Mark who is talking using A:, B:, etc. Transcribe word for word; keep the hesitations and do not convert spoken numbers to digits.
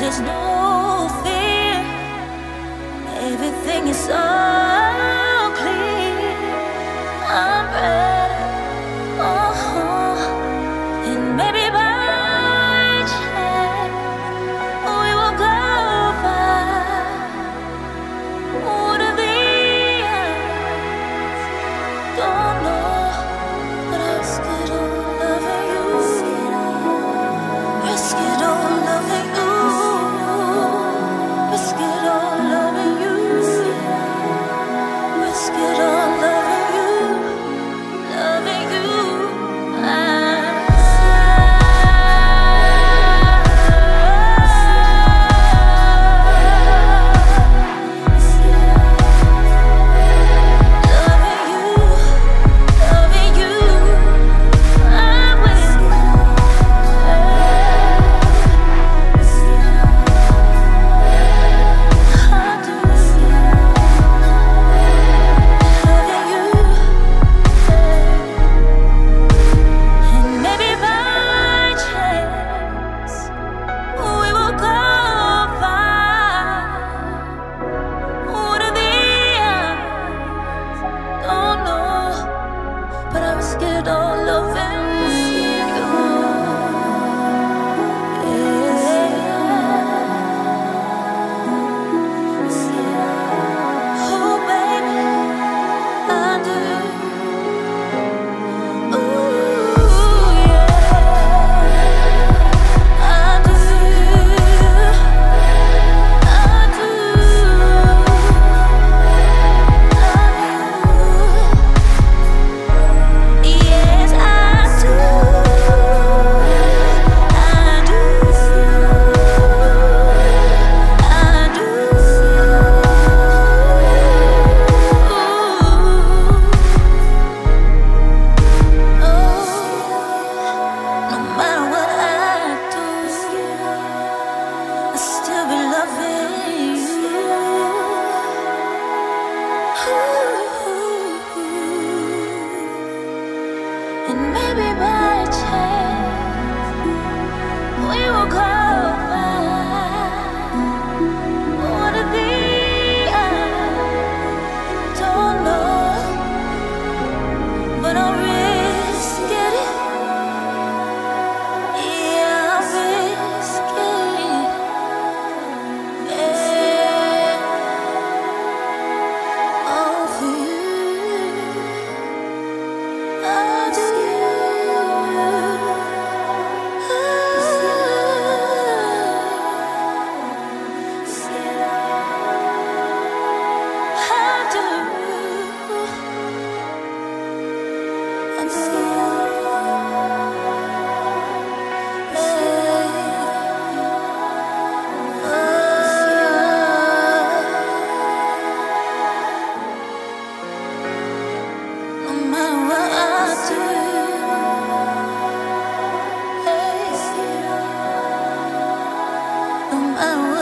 A: there's no fear. Everything is so clear. I'm ready. Uh-huh. And maybe by chance we will go far. One of the ends. Don't know, but I risk it all loving you. Risk it all loving you. Risk it all loving you. Risk it all loving you. Loving you. Get all loving you. Oh, baby, I do. Ooh, yeah, I do. I do. Yes, I do. I do. I do. Oh, no matter what I do, I still be loving you. And maybe by chance we will go far. One of the eyes, don't know, but I'll risk it. Yeah, I'll risk it. Yeah, all for you. I do. I do. No matter what I do, no matter what